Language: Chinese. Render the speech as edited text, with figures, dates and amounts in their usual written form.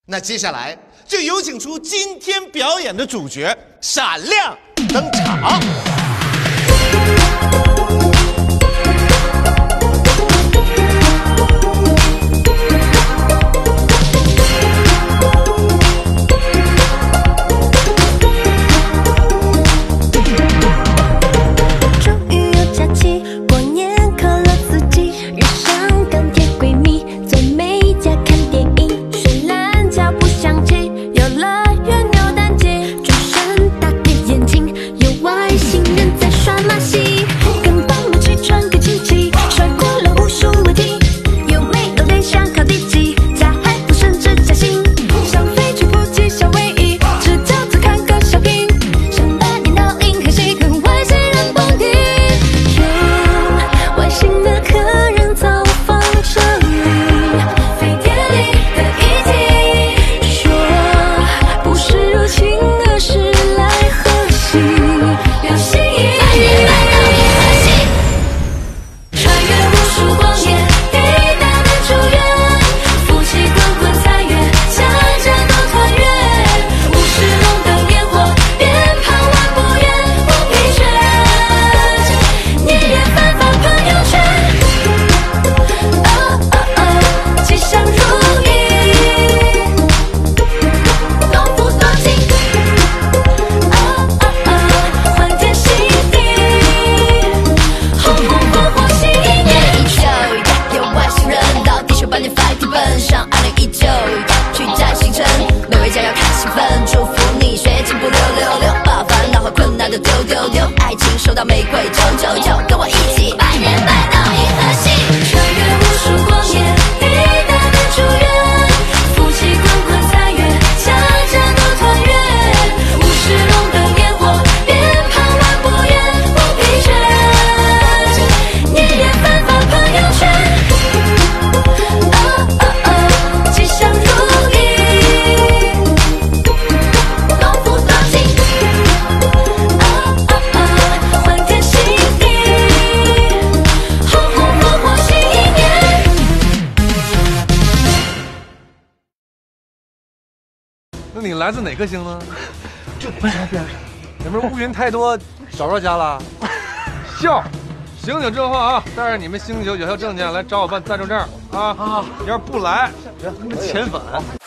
那接下来就有请出今天表演的主角闪亮登场。 爱情收到玫瑰999，跟我一起百年百闹银河系，穿越无数光年，伟大的祝愿，夫妻滚滚彩月，想着多团圆，50龙的烟火，鞭炮万不厌，不疲倦，年夜饭发朋友圈，吉祥如意，农夫多金。 那你来自哪颗星呢？就那边，那边乌云太多，找不着家了。笑，醒醒之后啊，带着你们星球有效证件来找我办暂住证啊！要是不来，他们遣返。